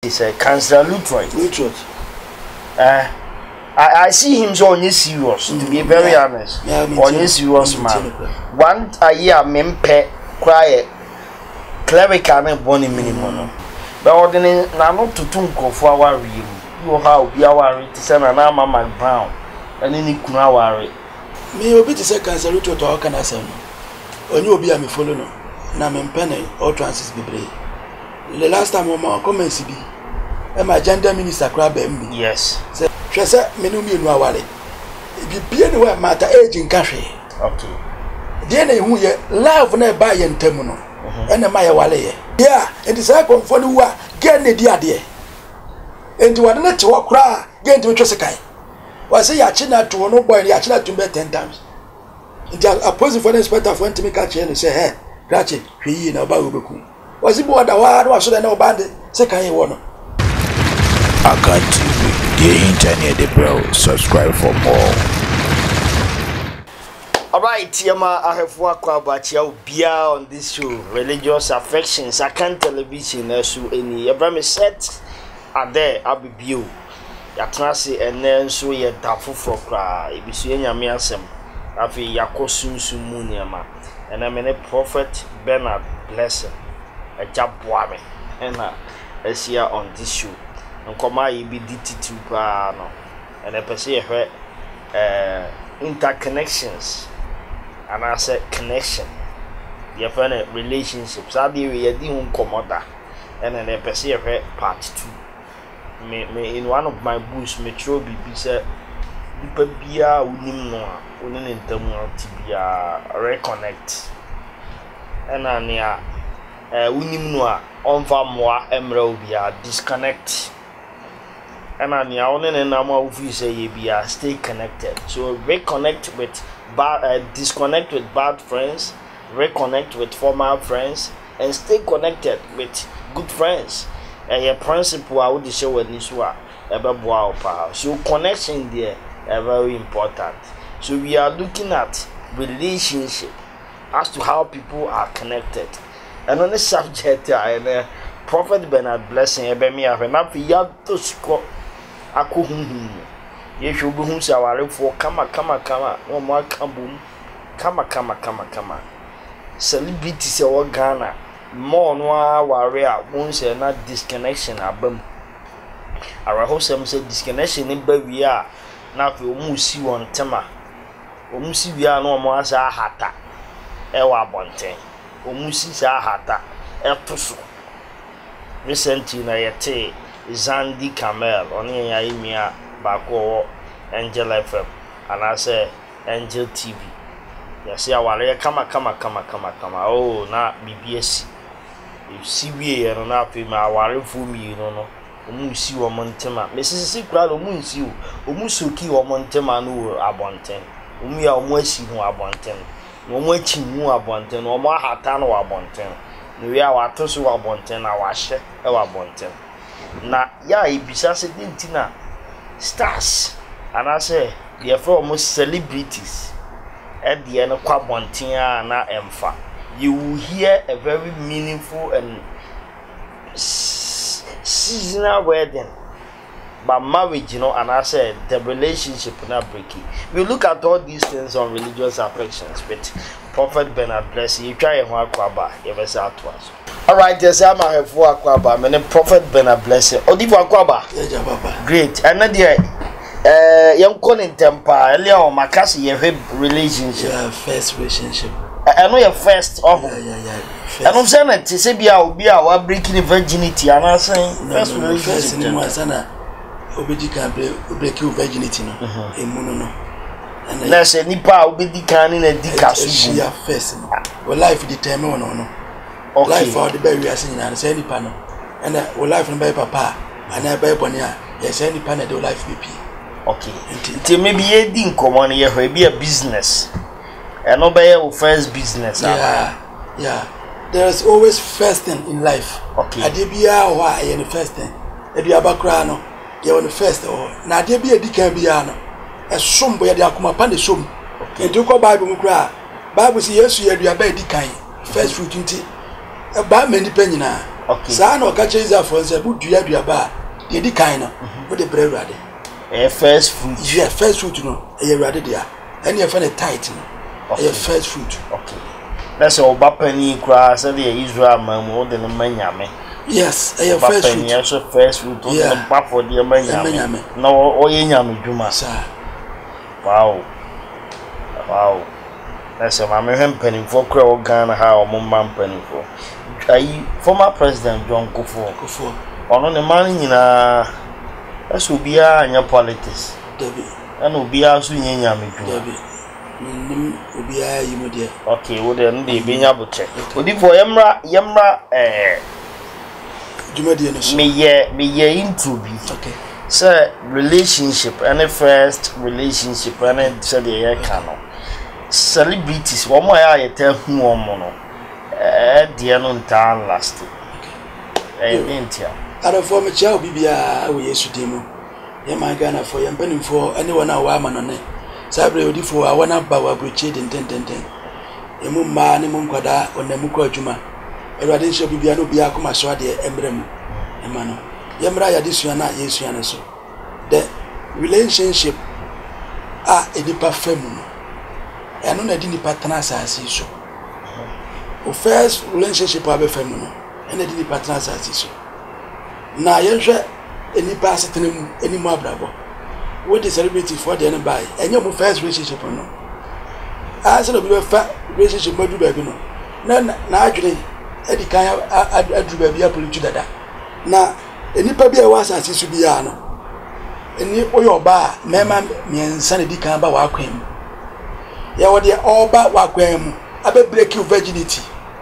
He's a Councillor Lutroy. I see him so serious, to be very honest. On serious man. One a year, mempe, quiet, clerical and bonny minimum. But ordinary, now not to tunko for our real. You how be our to send an arm and brown, and any kunawari. Me will be the second salute to our canasson. Or you will be a me follow. Now, penny or Francis Bibre. The last time on my comments be. And my gender minister crab me. Yes. Tressa, Menumi no wale. If you be anywhere matter age in country. Okay. Then who ye love ne buy and terminal. And the Maya Wale. Yeah, and the second for the war, get the dear. And to one let to walk cry, get to Tressakai. Was a yachina to no boy, yachina to bet 10 times. It is opposing for the inspector for to make a chain and say, hey, Gratchet, he in a babuku. Was it more than one was so that no bandit, second one. Aka TV, the internet, the bro. Subscribe for more. Alright, Yama, I have worked about you on this show. Religious affections. I can't television so any. Abraham set are there. I'll be you. Yatrasi and then so ye dafu for cry. If you see any amiasem, I feel Yakosun Sumuniama. And I'm a prophet Bernard Blessing. A job woman. And I see her on this show. And come I be DT2 no. And I perceive her interconnections. And I said connection. You find relationships. I do we didn't come out. And then I perceive her part 2. Me in one of my books, Metro BB said, Bia unim no, unin in term tibia reconnect. And ania unim no, on moi emerald bia disconnect. And ania onen and nama ufi say bia stay connected. So reconnect with disconnect with bad friends, reconnect with former friends, and stay connected with good friends. A principle I would show with this one, so connection there are very important. So we are looking at relationship as to how people are connected. And on this subject, Prophet Bernard Blessing, me have enough to score. I couldn't. You should be who's our for kama, no more kaboom, kama. Celebrities are Ghana. More no warrior once and not disconnection abem. Our host say disconnection in baby are now we almost see one tema. Almost see we are no more as a hata. Ewa bonte. Almost see a hata. Eltoso. Recently na yete Zandi Camel on Yaimia Bako Angel FM and I say Angel TV. Yes, ya wale kama. Oh, na BBS. You see we and na pe ma wale for me no. Omu si wo montema. Mesisi kura omu si o. Omu soki wo montema no abonten. Omu ya omu asi ho abonten. No omu achi mu abonten. No omu ahata no abonten. No ya wato so abonten na wahye e abonten. Na ya ibisa se dintina stars and I say therefore most celebrities at the end of Kwabontia na Emfa, you will hear a very meaningful and seasonal wedding. But marriage, you know, and I said the relationship not breaking. We look at all these things on religious affections, but Prophet Bernard Blessing, you try and work kwaba, you ever say to us. Alright, yes, I'm a for kwaba, my name Prophet Bernard Blessing. Odivo kwaba. Great. And then young calling temper, Leo Macassi, your relationship. Yeah, first relationship. I know your first of Yeah. And I'm saying that to say be our breaking virginity, and I'm saying first relationship. Obedi can break your virginity no. Emuno no. And let's say nipa obedi can in a dikasu. Yeah, first. Well, life determine no. Okay. Life for the baby as in and say nipa no. And well, life no by papa and I by bonia. Yes, any pan do life BP. Okay. Until maybe a din common here will be a business. And no by your first business. Yeah. There's always first thing in life. Okay. Adebia why in the first thing. Edia bakra no. You on the first or na there be a dikan biano a sum boy de akoma pan the sum into ko bible mu kra say yesu ye dua ba dikan first fruit nti e ba mani pa nyina okay saa na okache is for say bu dua ba de di kan no wo de bre urade first fruit first fruit no e urade dia ene e fa ne tight no e first fruit okay that's all bapani kra say the Israel man wo de no manyame yes e first fruit bapani so first fruit wo de bafo de manyame no o ye nyame dwuma sa wow that's a mama hempeni for kra o Ghana ha o mom penny for former president John Kufuor ono ne man nyina eso bia anya politics David ana obia so nyanya medu David nim obia yimo de okay wo de no de benya boche odi for yemra jumadi no so me ye into bi okay so relationship and first relationship and so the year cano celebrities one more ya tell who one no dear no time last intia ara for me cha bibia we yesu demo ye ma Ghana for ye mpanim for anyone a wa ma no ne sabre odi for a wana ba wa broche den emu ma ne mu nkwada onamu kwa adwuma erade nso bibia no bia akoma so ade emrem ema no yemra ya disua na yesua ne so the relationship edipa femu no eno na di nipa tana asase so o first relationship abe femu no eno di nipa tana asase so na yenhwe enipa asetene mu enimu abrabo what the celebrity for the end by enyo mo first relationship no ase no bi fa relationship madu ba bi no na adwene edi kan adu ba bi apolitu dada na enipa bi a wa asase so bi ya no eni oyo ba mema miensa ne di kan ba wa kwem ya wo de oba wa kwem abe break your virginity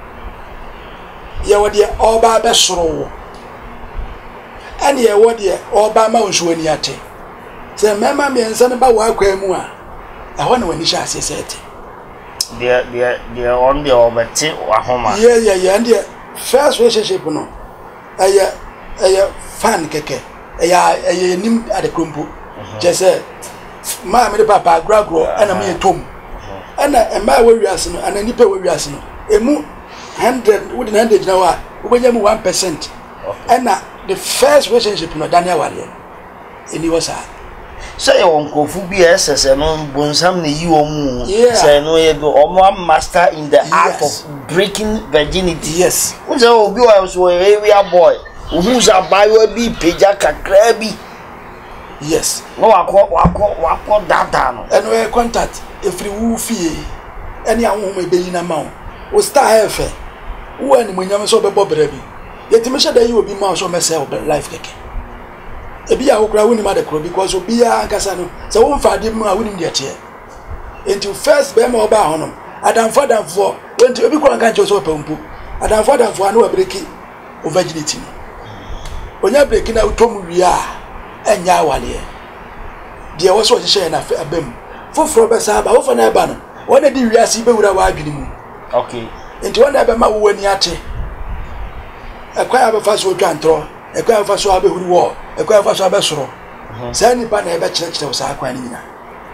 ya wo de oba be soro ani ya wo de oba ma wonso ani ate se mema miensa ne ba wa kwem a ehwo na wani sha asesete they on the obeti wa homa yeah and the first relationship no aya fan keke aya nim ade krompo je se ma me de papa agragro ana me tom ana emma we wiase no ana nipa we wiase no emu 100 wudi 100 na wa ubenya mu 1% ana the first relationship no Daniel Wale eni wasa say on kofu bi ss no bonsam ne yi omu say no ye do omo master in the art of breaking virginity yes unse obi wa so area boy who's a bayo bi peja kakra bi yes no wako data no eno e contact efri wu fie eni ahom e beyi na ma o star efe wo ani monyam so bebo bra bi yetime hye da yi obi ma so mese life keke ebi ya okura woni ma de kro because obi ya ankasa no se wo mfa de mu a woni de tie enti first be ma oba honom adamfo wenti obi kwa nka so pampu adamfo anu abreki o virginity no onya breki na utomu wi a enya awale de wo so hye na abam foforo be sa ba wo fa na ba no wona di wi asi be wura wa adwini mu okay enti wona be ma wo wani ate akwa abefa so twantro ekwa abefa so abehuri wo ekwa abefa so abesoro sa ni ba na ebe kire sa akwa ni nyina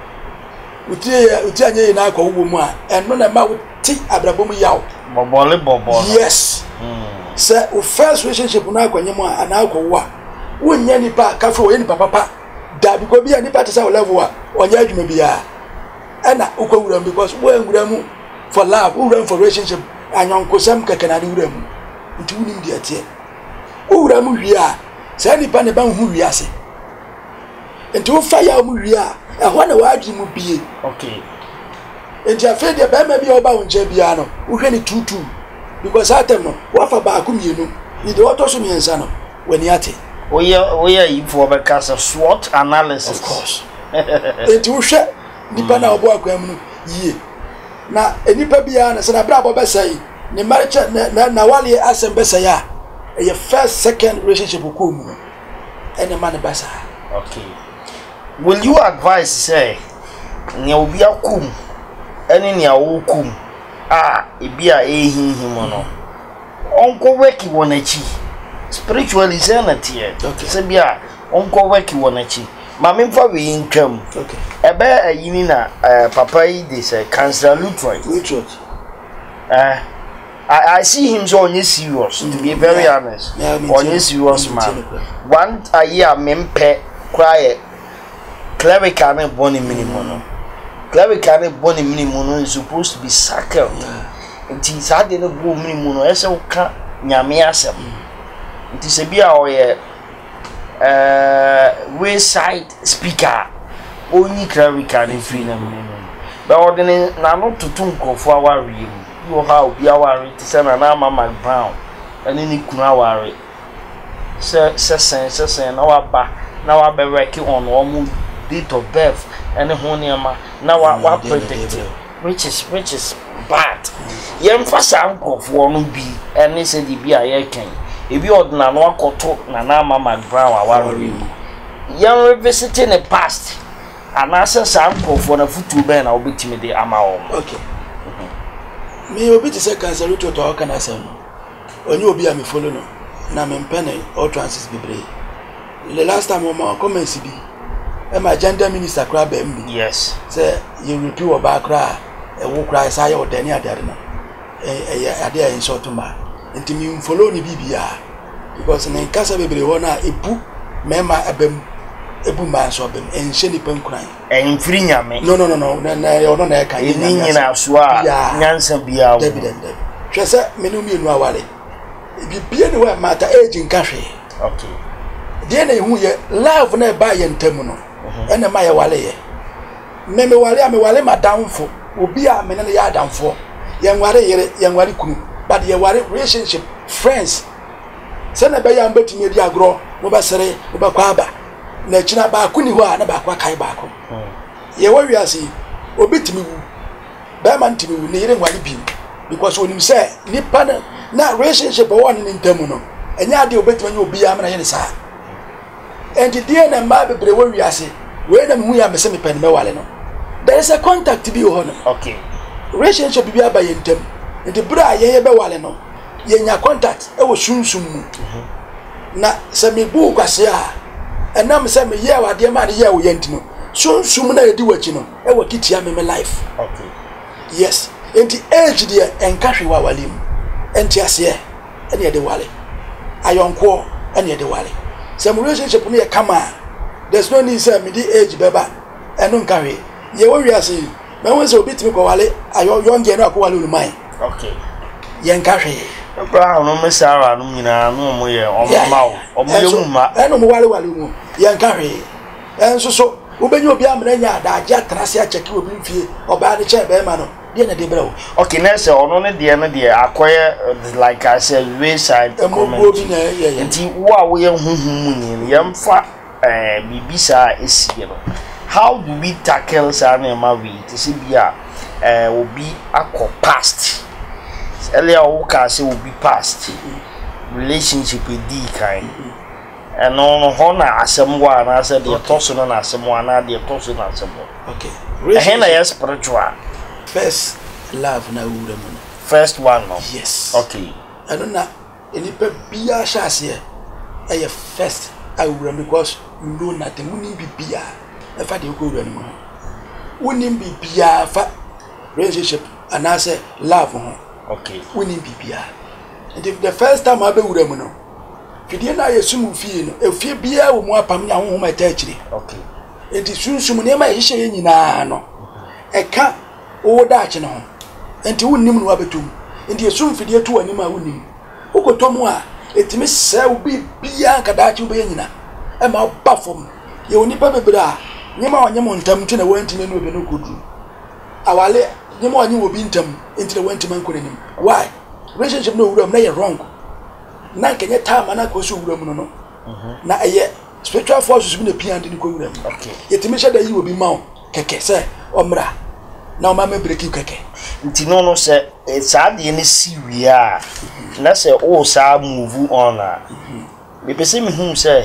uti anye na akwa wo mu a eno na ma uti abrabom yaw bobo yes se o first relationship na akwanye mu a na akwa wo a wonya ni pa kafe wo ni papa da bi ko bi ani pa te sa level a onya adwuma bi a ana ukowura because wo ngura mu for love wo for relationship anyonkosam kakana ni wura mu nti wunim de atie wura mu wi a sa ni pa ne ba hu wi ase nti wo fa ya mu wi a ehwa na waagi mu bie okay nti afa de ba ma bi oba wonche bia no wo hwe ni tutu because atem no wo fa ba ku mienu ni de oto so miensa no wani ate oya ifo be kasa SWOT analysis of course nti wo hwe nipa na obo akwam no yie na enipa bia na se na bra bo be sai ni marriage na wale asem be sai a your first second relationship ko mu ene man be sai okay will you advise say nya obi akum ene nya wokum ebia ehinhim no onko weki wonachi spiritually sanity okay say bia onko weki wonachi mama mfa we ntwam okay ebe ayini na papa yi dey say cancer lutroid I see him so serious, to be very honest. On serious man. One a year mempe cry clerical and bonny minimum. Clerical and bonny minimum is supposed to be sacred. It is hard in a boom minimum as a cat nyamiasem. It is a beer or wayside speaker. Only clerical and freedom. But ordinary not to tunko for our real. You how be our to send an arm Brown and any kunawari. Sir, now I be working on almost date of birth and a honiama. Now I protected, which is bad. Young fast uncle for one be and they said, be a king. If you order no one talk, Nana Brown, our young revisiting the past. And I said, uncle for the foot to burn, I'll be to me the amount. Okay. Me obi te se cancer to talk and asem. Only obi am follow no. Na me mpene all transit bebre. The last time we comments bi. E ma gender minister kra ba mbi. Yes. Say you repeat oba kra e wo kra say you dani adare no. Ade a insult ma. Enti me follow ni bibia. Because na kasa bebre ho na ebu mema abem ebu man so bem enhye ni pankran enfiri nyame no na ono na eka ni nyina so a nyansa bia wo David hwese menu mienu awale bibie ni wa mata age nka hwe okay de na ehu ye love na ba ye ntam no ene ma ye wale ye me wale madamfo obi a me ne ya adamfo ye nware yere ye nware kunu but ye ware relationship friends se na be ya mbetimi di agro mo ba sere mo ba kwaba na china ba kuni ho a na ba kwa kai ba ko ye wo wiase obitimi wu ba man timi wu ne yere nware bi because onim say nipa na relationship one in ntamu no enya ade obetimi anya obi ya me na ye ne sa and the na ma bebre wo wiase we na mu ya me se me pen me wale no there is a contact bi ho no okay relationship bi aba ye ntam and bra ye be wale no ye nya contact e wo sunsum mu na se me bu kwase a enam se me ye wade ma de ye wo yentino sunsum na edi wachi no e wo kitia me life okay yes and the age there enkahwe wa walim enti ase ene ye de wale ayonko ene ye de wale some relationship no ye kama there's no need say me the age beba eno nkahwe ye wo wiase me won se obitimi ko wale ayo yonge no akwa wale ulumai okay ye nkahwe Abraham no mesara no nyina no mo ye omama omuyemuma eno mo wale mu ye nkahwe enso so ubenye obi amna nya adaje atrase acheki obi mfie oba de che be ma no de na de bra okay na se ono ne de no de akoye like I said wayside comment nti wo a wo ye huhum ni ye mfa bibisa esie no how do we tackle sanema we to see bia obi akọ past earlier we can say obi past relationship with the kind and no hona asem wa na say the toso no na asem wa na the toso na asem okay ehena yes spiritual first love na wura mu first one no yes okay ano na enipa bia shase e first awura because you know nothing muni bibia e fa de ko wura mu woni bibia fa relationship and I say love ho okay woni bibia and if the first time I be wura mu no fidie na yesumu fie no efie bia wo mu apam nya ho ma ta akire okay enti sunsum ne ma yehye ye nyina no eka wo da ache no enti wonnim no abetum enti yesum fidie to anim a wonnim ukotomu a etimi se obi bia kada ache obi nyina e ma ba fom ye oni pa bebra nyema onyem ntam tu na wantime no obi no kodu awale nyema onyem obi ntam enti na wantime nkorenim why relationship no wuram na ye wrong na kenye time na ko so wuram no na eye spiritual forces bi na pia ndi ko wuram okay yetimi hye da yi obi ma keke se omra na o ma me break you keke nti no se sad ye ne siwia na se o sa move on a me pese me hu se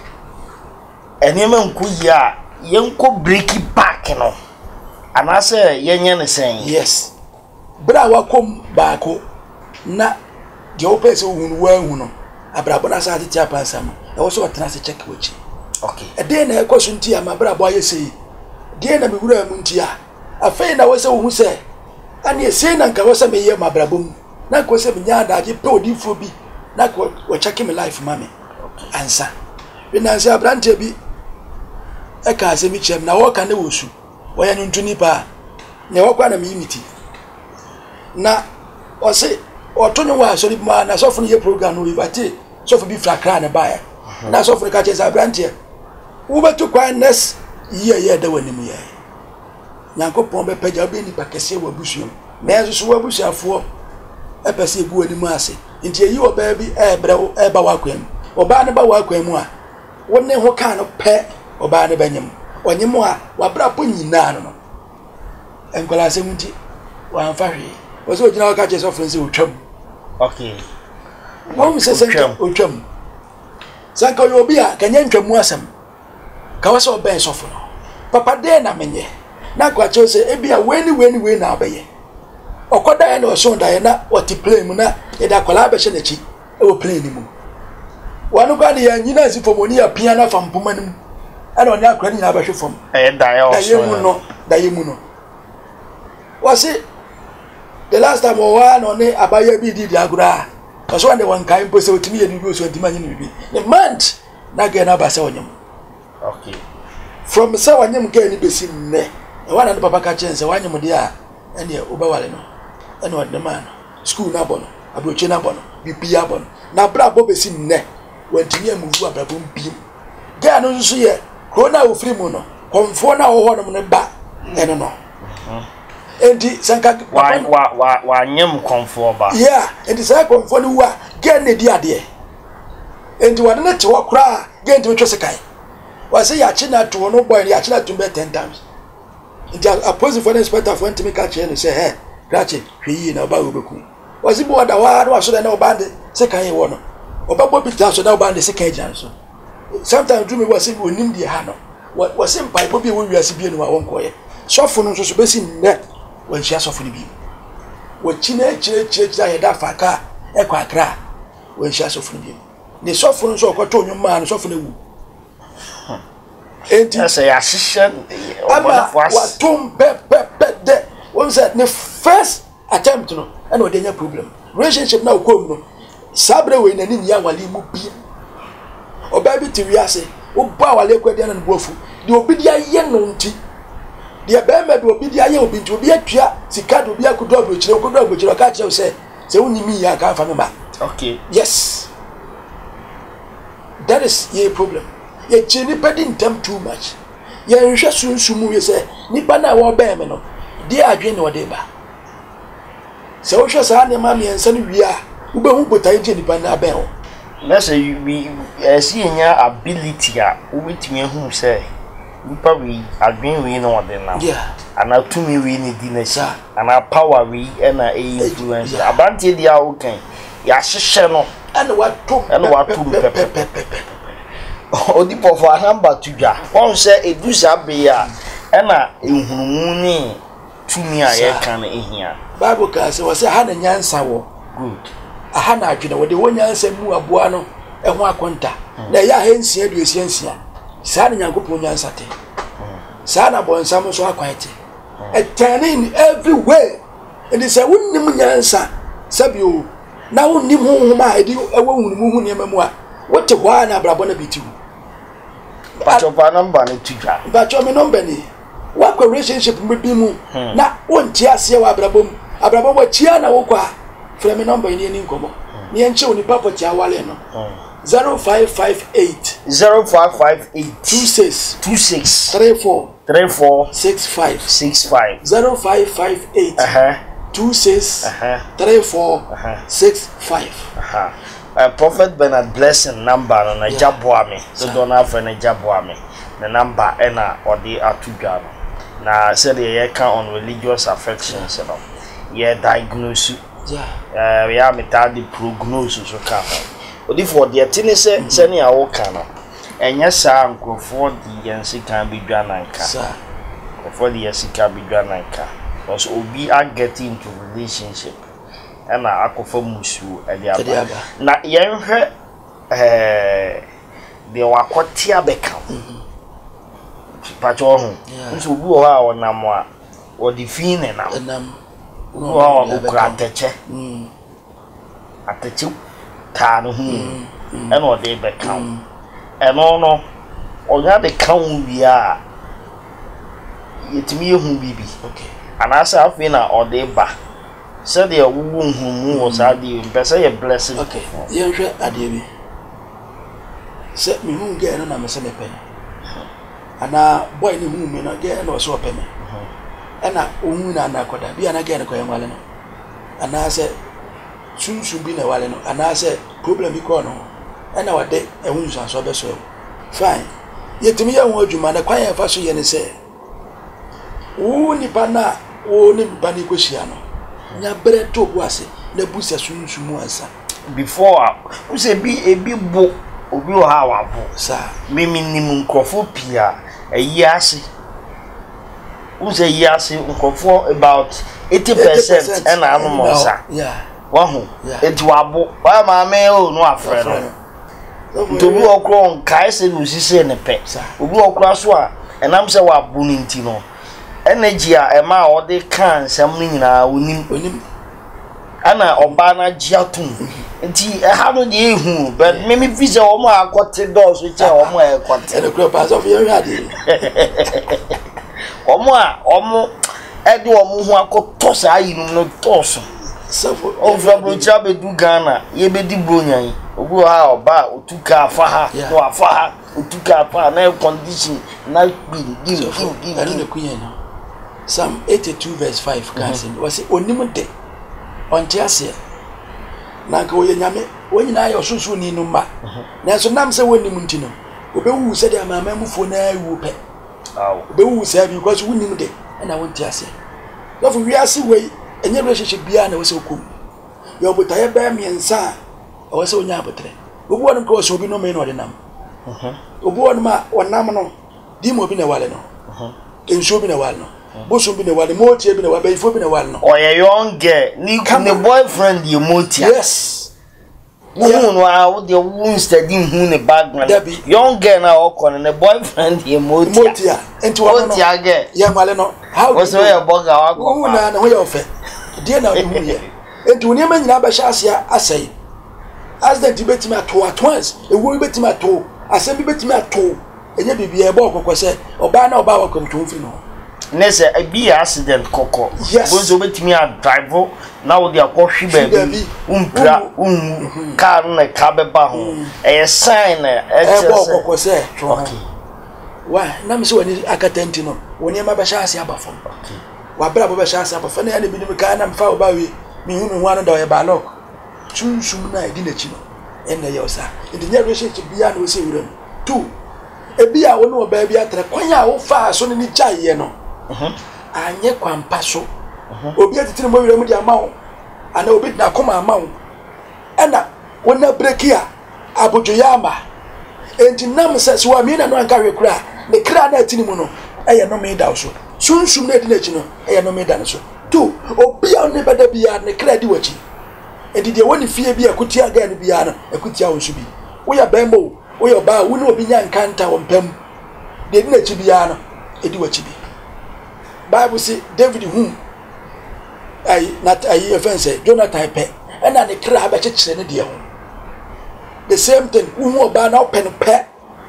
enema nko ya yenko break back no ana se yenye ne sen yes bra wa kom baako na de o pese ohunu wa hu no abrabo na sa ati apansam e wo so otena se check wachi okay e de na ekoso nti ama brabo aye sei de na me wura mu nti a afei na wo se ohun se ani ese na nka wo se me ye mabrabom na ko se nya adaje pe odifo bi na ko check me life mame ansa we na se abrante bi e ka se mi chem na wo ka na wosu wo ya ntuni pa ne wo kwa na mi miti na o se o to no wa so ma na so fu ye program no ibate so fu bi frakra na ba na so fu ka che se abrante wo beto kwa next ye da wani mu ye Nyankopon be pagya be ni pakese wa busuo na enso so wa busuafo e pese egu ani mu ase nti eyi oba bi e bre e ba wa kwam oba ne ba wa kwam a wonne ho ka no pe oba ne banyem onyem a wa bra po nyina no enkola se munti wa amfa hwe wo so gina ka che so frense otwam okay wo mi se otwam sanka yo bi a kanya ntwamu asem ka wa so ben so fo no papa de na menye na kwa chose ebia weni na abaye okoda ya na oso da ya na oti play mu na e da kola abehye na chi e wo play ni mu wanu kwa de ya nyina si fomoni ya pia na fampoma ni mu ana oni akra ni na abehwe fom da ya oso da ye mu no wasi the last time wa no ne abaye bi di agura oso ande wan kan po se otimi ye ni bi oso ntimi anyi ni bi the month na ga na ba se onyem okay from se wanyem ga ni besi nne wana ne papa ka chense wanyem de a ene obawale no ene wadde man school na bono abroche na bono bibi ya bono na bra bo besi nne wantini amuvu abrabo mbim ga no nso ye corona ofri mu no konfo na wo ho no ne ba ene no enti sanka wa nyem konfo ba yeah enti sanka konfo ni wa ga ne di ade enti wadde ne te wo kra ga enti twese kai wa se ya chi na to no boy ya chi na to be 10 times a pose for the inspector for to make a chain say hey grache hwi na ba obeku wazi bo da wa so da na obande se kan ye wono obabo bita so da obande se kan jan so sometimes do me wasi onim die ha no wasi mpai bo bi wo wiase bi no won koye sofo no so besi nne wan hia sofo ni bi wo chine chire ya da faka e kwa kra wan hia sofo ni bi ne sofo no so okoto onyo ma no sofo na wu enti asa ya shisha what tom de one said the first attempt no and we dey problem relationship na ko mu no sabre we na ni ya wale mu bi oba bi ti wiase wo ba wale ko de na no bofu de obi dia ye no nti de be me de obi dia ye obi nti obi atua sika de obi akodo abrochire ka kire say woni mi ya ka fa me ba okay yes that is your problem ye chini pedin them too much ye nhwe sunsumu ye se nipa na wo ba me no de adwe ne ode ba se wo hwe sa ne ma me ensa no wi a wo be hu botai je nipa na ba ho na say we see nya ability a wo betimi hu say nipa we adwen we no ode na yeah ana tumi we ni di na sha ana power we na influence abantie dia wo kan ya hyehye no ana wa tom pepe odipo for number 2 won say edusa be ya na ehunumu ni tumi a ye kan ehia bible ka say wose ha na nyansa wo good aha na adwene wo de wonyansa mu aboa no ho akonta na ya hensia duesiansia sa na nyankopon nyansa te sa na bonsam so akwante turning every way and say wonnim nyansa sabio na wonnim honhoma edi ewo hunumu hu ne mamu a wote hwa na brabo na bitiu pachopa number ni tuja bacho me number ni wa relationship mbi mu na wonti ase wa abrabom wa chia na wo kwa frame me number ni nkomo ni enche oni papa tia wale no 0558 26 34 65 0558 26 34 65 Prophet Bernard Blessing number no na jaboa me so don afa na jaboa me the number ena odi atudwa no na said ye can on religious affections no ye diagnose we are method the prognosis so ka odi for the tini se ne awo ka no enya sa nkrofo di yensi kan bidwa nanka for the yesika bidwa nanka because obi are getting into relationship ana akofa musu adiaba na yenhwe de wakotia beka pacho ho nso obi o ha onam a odi fine nam o okra teche atachi taa no hu e no de be kan e no onya de kan wi a yetimi ehu bibi okay anasa afi na ode ba se de wuwu nhumu wo sa de mpese ye blessing okay yen hwe ade bi se mi hu ge no na me se me pe ana boy ni hu mi no ge no so pe me ana ohu na na koda bi ana ge no ko yen wale no ana se sunsun bi na wale no ana se problem bi ko no ana wade ehun nsan so be so fine yetimi ye hu adwuma na kwan ye fa so ye ne se wo ni bana wo ni bani ko hia no nya bere to bo ase na busa sunsun mu ansa before we say ebi bo obi o ha wa bo sa mimi ni nkrofo pia ayi ase we say yes nkrofo about 80% and anu sa yeah wahu eti wabo wa ma me o no afre no tobi okro nkai se no sise ne pe obi okro so a enam se wabo ni nti no energy a ema o de kan sam ni nyina onim ana oba na giatum nti ha no de ehu but me visa o mo akote do so che o mo akote e kro pass of your ade o mo ede o mo hu akoto sa yinu no toso safo over brocha be du Ghana ye be di bronyan ogu ha oba otuka afa ha no afa ha otuka afa na condition na give I don't know no Psalm 82 verse 5 can was onim de onte ase na nka wo nyame wonyi na ayo susu ni no ma na so nam se wonim ntino obewu se de amama mufo na awu pe obewu se bi because wonim de na wonte ase love we ase we enye relationship bia na wo se okum yo botaye ba miensa wo se onya abotre obu wonu ko so obi no me no de nam obu wonu ma wonam no di mo bi na wale no enso bi na wale no boso bi na wale motie bi na wale ifo bi na wale no oye young girl ni boyfriend ye motie yes Woman wa the woman study hu ne background young girl na okọ ne boyfriend ye motia enti wa no girl ya male no how was we your burger wa go na ho ya ofe die na hu ye enti woni ma nyina ba sha asia asai accident betimi ato at once ewu betimi ato asem bi betimi ato enye bibia e ba okoko se oba na oba wa komtu mfiri no nese e bi accident kokko bonzo betimi a drive na wo dia kohwe baby umpra car na ka be ba ho e sign e ba okoko se okay wa na me se woni akatenti no woni ma ba sha asia ba fo okay wa bra ba sha asia ba fo na ya ne bi ni ka na mfa oba wi mi hu mi hu da o ba lock chunchum na edi na chi no enne ye osa edi nya relationship bia na o se wura tu e bia wo no ba bia tre kwan ya wo fa so ni chaye no anye kwampa so obi atitire mo wura mu dia ma wo ana obi na koma ama wo ana wona breakia abojo ya ama enti nam se so wa mi na no anka hwekura ne kra na atini mu no eye no me da so chunchum na edi na chi no eye no me da no so tu obi a ne bada bia ne kra di wachi edi de woni fie bia kutia ga ne bia no ekutia wo so bi wo ya bembo wo ya ba wo no obi nya nkanta wo mpam de di na chi bia no edi wachi bi Bible say David whom not I offense Jonathan pe and na ne kra ba chechire ne de ho the same thing who oba na open pe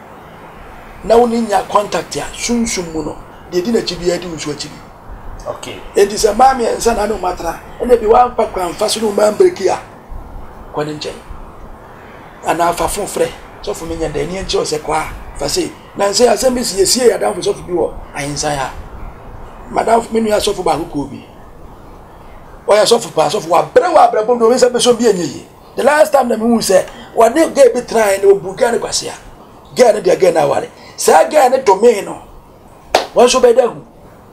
na woni nya contact ya sunsun mu no de di na chi bia di wo so chi bi okay it is a mami and son no matter and be one pack and fast no man break here kwani nche ana afa fun frɛ so fu menya de ni nche o se kwa fa se na nse asem si yesie ya dan so fu bi wo ahinsan ya madam menu ya so fu ba ko bi o ya so fu pa so fu wa bre bom no we se be so bi enyi the last time na me hu se wa ne ge be try na obuga ne kwase ya ge ne de ge na wale sa ge ne domain no won so be da hu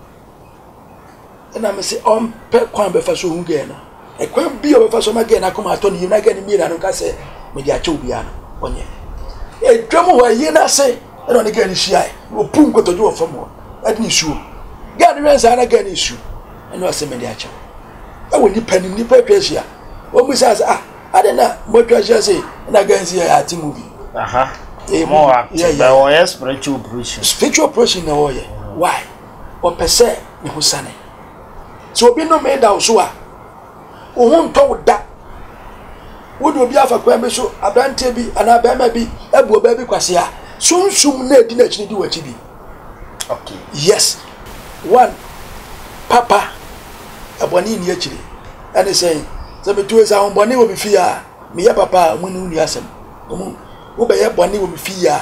na me se on pe kwan be fa so hu ge na e kwan bi o be fa so ma ge na kuma to ni na ge ni mi na no ka se me dia che obi ana onye e dwamo wa yi na se e no ne ge ni hia e o pun ko to do famo adi ni su ge ni rensa na ge ni su e no se me dia che e wo ni panim ni pa hia o mu sa ade na mo twa hia se na ge nsi ya ati movie aha e mo active o spiritual operation na o ye why o pese ni husane so obi no me da so a o hu nto da wo do bi afa kwa be so abrante bi ana ba ma bi ebu ba bi kwase a sunsum na edi na chini di wachi bi. Okay. Yes. One papa aboni ni achiri. And say me do is a boni wo bi fi a me ya papa mu ni unu asem. Omu wo be ye boni wo bi fi a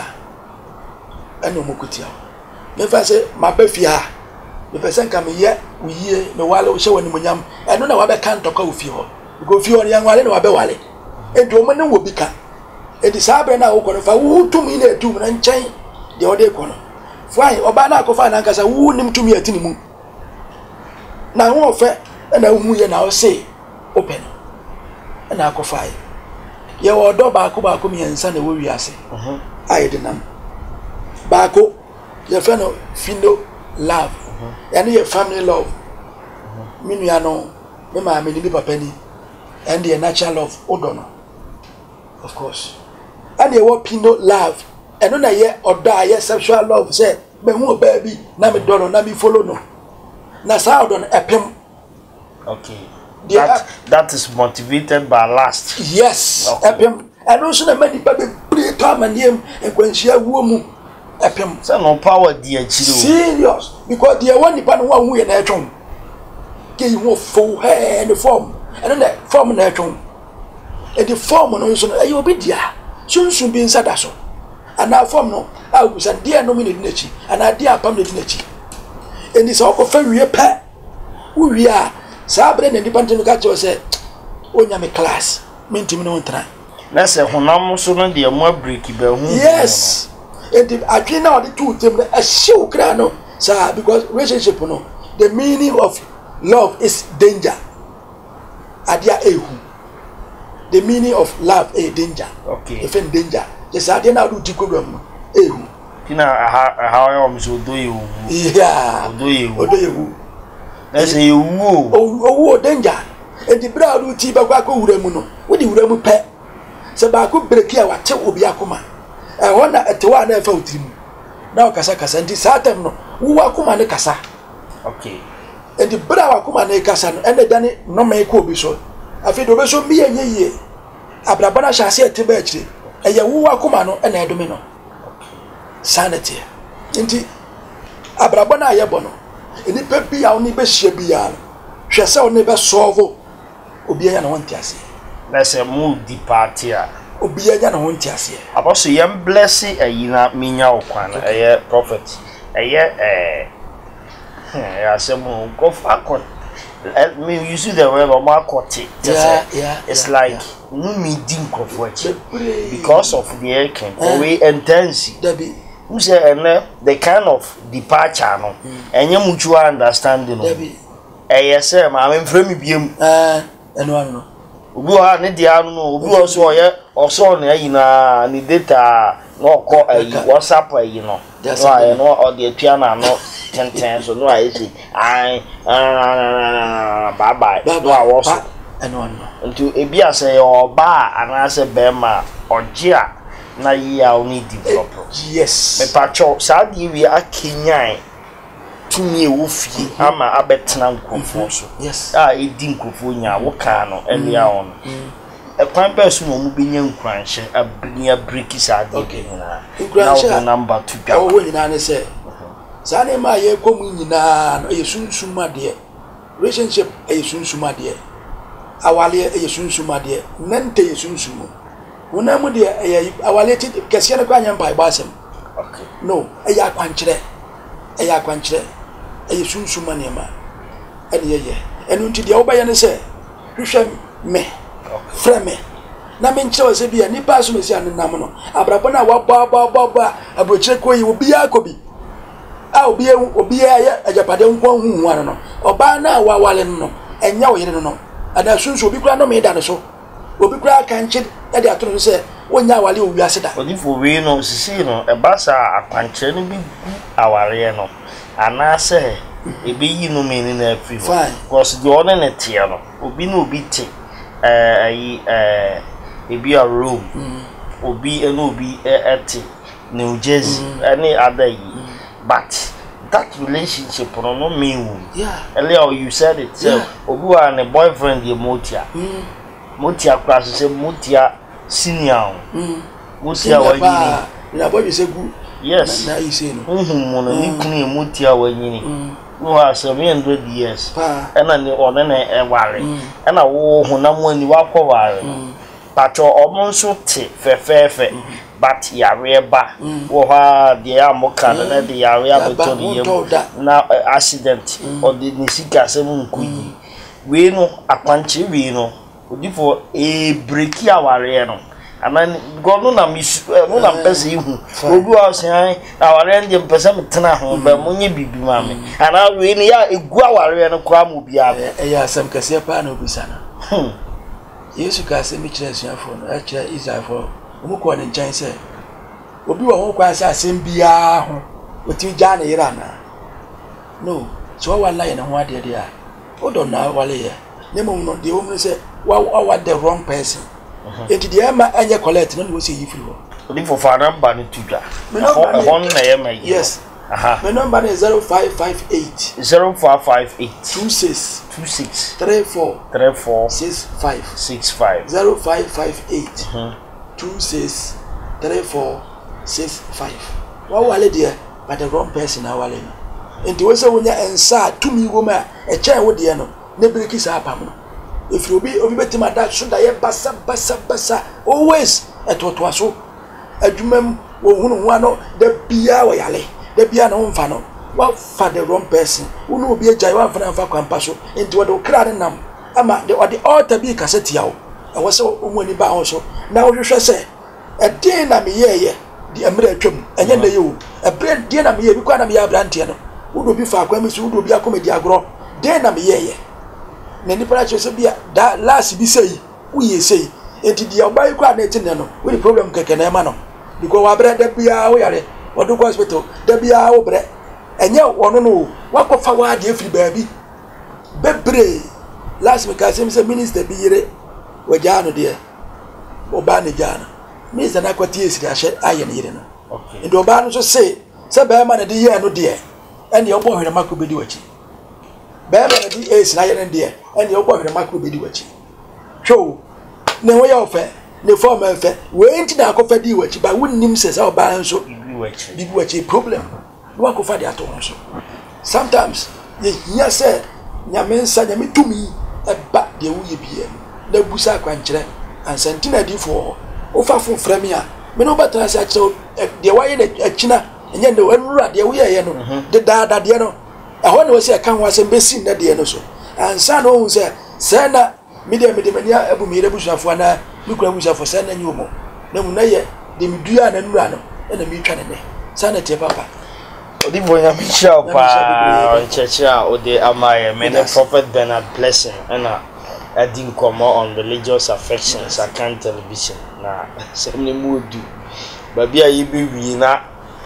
ana omu kutia. Me fa say ma ba fi a me person ka me ye uye me wale wo hye woni munyam eno na wa be kan toka wo fi ho. Go fi ho yan wale na wa be wale. Enti omu ne wo bi ka. Enti sabre na wo kono fa wo tumi na etum na nchen de ode kono. Fine oba na akofa na nkasa wo nim tumi atini mu. Na wo fe na hu ye na wo say open. Na akofa ye wo do ba ko mi ensa na wo wi ase. Aye de nam. Ba ko ye fe no findo love. Yani ye family love. Minu ya no me ma me ni papa ni and the natural love odono. Of course. And ye wo pindo love. Eno na ye oda ye sexual love say me hu baby na me dono na me follow no. Na sa odon epem. Okay. That is motivated by lust. Yes. Okay. Epem. And also na many baby play time and him and kwensia wo mu epem. So no power di achiro. Serious because the one nipa no hu ye na etwon. Ke you fo he the form. And the form na etwon. E the form no so na ayo be dia. Sunsun bi nsa da so. Ana form no a go san dia no mi na chi ana dia pam na chi eni so ko fa wie pa wo wie a sabre na nipa ntino ka che se onya me class mentimi no ntra na se honam so no de mo break ba hu. Yes. Enti atwe na odi two tem na a show kra no sa because relationship no the meaning of love is danger. Adia ehu. The meaning of love is danger. Okay. If in danger yes, I didn't do program. Ehu. Kina how I am so do you. Yeah. Do you. Let's say you. Oh, danger. And the brown do tea ba ko wura mu no. Wo di wura mu pe. Se ba ko break ya wa che obi akoma. E wona etewa na fa utrim. Na o kasa ndi satem no. Wo akoma ne kasa. Okay. And the brown akoma ne kasa no. Ene dane no me ko obi so. Afi do be so mi ye. Abrabana sha se eteba akire. Eye wo akoma no na edome no sanity nti abrabona ayebo no eni pe bia oni be hye bia no hwese oni be solve obi anya na wonti ase na se mu di party a obi anya na wonti ase aboso yem bless ayina minya okwan eye prophet eye ya se mu go fakot let me use the word of marketing. Yeah. It's like no me dim because of the aircam we intense. Who say the kind of departure no enye mutual understanding no say ma me frame biem eno no obi ha ne dia no obi also oye oso na ayina ni data no ko ayi WhatsApp ayi no no o de atua na no ten so no I say bye bye no I was eno no ntu ebi ase oba anase bema ogia na ya oni develop. Yes. Me pacho saadi wi akenyan tumi e wo fie ama abetena nkofo so. Yes. Edi nkofo nya wo kan no ene a on. E kwan pe so mo bi nya nkranhye abnia breaki saadi bi na. Nkranhye number 2 ga. Wo nyina ne se. Sane ma ye komu nyina no ye sunsuma de. Relationship ye sunsuma de. Awale ye sunsuma de. Nante ye sunsumo. Una mu de awale ti kese ne kwa nyampa ibasem. Okay. No, eya kwankyere. Eya kwankyere. Eye sunsuma ne ma. Ene ye. Enu nti de obaye ne se hwehwe me. Fra me. Na me nkyere se bia ni pa so mesi anenam no. Abrabo na wa ba abrokyere ko yi obi akobi. Obi ya ajapade nko hu anu no. Oba na wa wale no. Enya wo yire no. Ada sunsu obi kura no me da ne so. Obi kura kanche e de atono se wonya awale owi aseda odifo we no sisi no e basa akwanche no bi aware no anase e be yi no me ni na afi ho because the one na tie no obi no obi ti e bi a room obi eno obi eti New Jersey any other yi but that relationship no mean yeah earlier you said it so obi wa ne boyfriend the motia motia class say motia senior motia wanyini na boy say good yes na you say no mo no ni kunu motia wanyini no ha 700 years ena ni one na ware ena wo honam ani wakọ ware pacho omonso te fefefe but yare ba wo ha de amoka na de yare abeto ni na accident or the nisika sem nkuyi we no akwanche we no odifo breaki aware no anan go no na no na pese ihu ogu asan aware ndem pese metena ho ba munye bibi mame ana we ni ya egu aware no kwa mu bia ya asam kase pa na obisana Yesu ka se mi kire suafo no a kire Israelfo omu ko ne nkyɛn sɛ obi wɔ ho kwa sɛ asɛm bia ho oti gya ne yira na no so wa lie na ho ade de a o don na wale ye ne mo no de o mu sɛ wa the wrong person enti de ma anya collect no wo sɛ yi free ho odi for fa number ni tudwa hon na ye ma yi yes my number is 0558 26 34 65 0558 26 34 65 wa wale de but the wrong person na wale no enti wo se wonya ensa tumi wo ma e kyen wo de no ne breki sa apam no if you obi betima da so da ye basa always etoto aso adwumam wo hunu ho ano da bia wo yale da bia na wo mfa no wa fa the wrong person wo no obi agya wa mfa kwampa so enti wo de kra ne nam ama de altar bi kaseti yawo e wo se wo mu ani ba ho so na wo hwehwe se e den na me ye di amre atwam enye na ye o e bre den na me ye bi kwa na me ya brante no wo do bi fa kwa me so wo do bi akomedi agro den na me ye na ni para che se bia da last bi sei wo ye sei enti di obai kwa na eti ne no wo di problem keke na ma no because wa bre da bia wo yare wo do hospital da bia wo bre enye wono no wakofa wa de free baabi bebre last week I say minister bi yire wajano de oba ne jana minister na kwati esi ahye aye ne yire no okay ndo oba no so say ba ma na de ye no de ene obo hwere makro bedi wachi ba ma na de esi na ye ne de ene obo hwere makro bedi wachi show ne wo ya ofe ne form efe we nti na akofa di wachi ba wonnim se sa oba nso bibi wachi problem no akofa di ato nso sometimes ye nya se nyamensa nyametumi eba de wo ye bia na busa kwankyere ansantina difo o fa fo frame a me no bata sa kyerɛ de waye na akina enye de wanura de wo ye no de daada de no ɛhɔ na wo se ka ho asɛm besi na de no so ansa na wo se sɛ na media mania abu mi rebusuafo na mi kura busuafo sɛ na nyi wo na mu na ye de mi dua na nura no na mi twa ne ne sa na tie papa odi bonya mi sha pa checha odi amaye me the prophet Bernard Blessing and I didn't come on religious affections I can't television na semne modu ba bia yi be wi na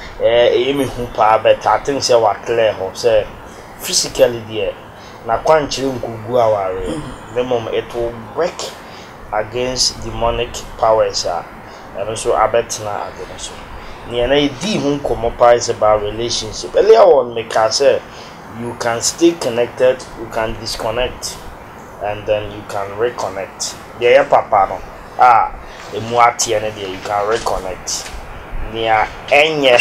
me hu pa but I think say wa clear ho say physically there na kwanchire nkugu aware the mom it will work against demonic powers and also abetna against and I did compromise about relationship. Earlier on, make I say you can stay connected, you can disconnect, and then you can reconnect. There, papa, the muati and there you can reconnect. Near any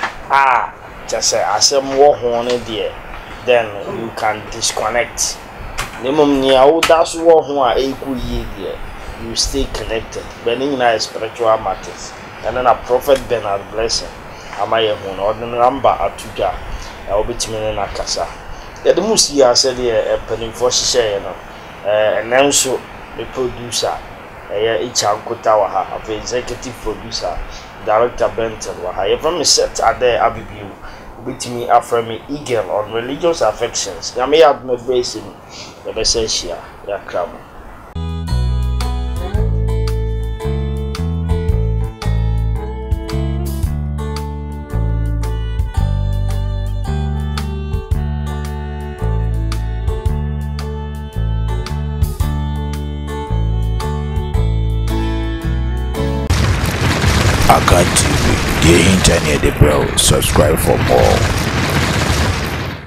just say I say more honey there, then you can disconnect. The mum near all that's what who are equal there, you stay connected. But in spiritual matters. And then a prophet Bernard Blessing. Amaye hun ordinary number atuja. I will be timing na kasa. The musi ya said a penny for share no. And then so the producer, each Ankotawa, of executive producer, director Benton, Waha. From me set at there Abibu, with me after me eagle on religious affections. I may have my base in the Bessentia, ya crab. Akan TV, the internet, the bro. Subscribe for more.